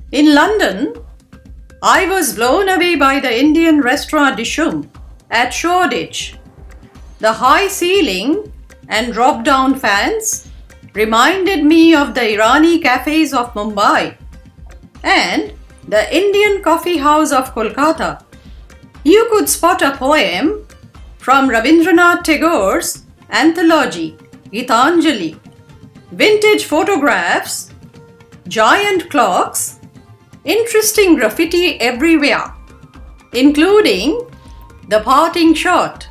In London, I was blown away by the Indian restaurant Dishoom at Shoreditch. The high ceiling and drop-down fans reminded me of the Irani cafes of Mumbai and the Indian coffee house of Kolkata. You could spot a poem from Rabindranath Tagore's anthology, Gitanjali, vintage photographs, giant clocks, interesting graffiti everywhere, including the parting shot.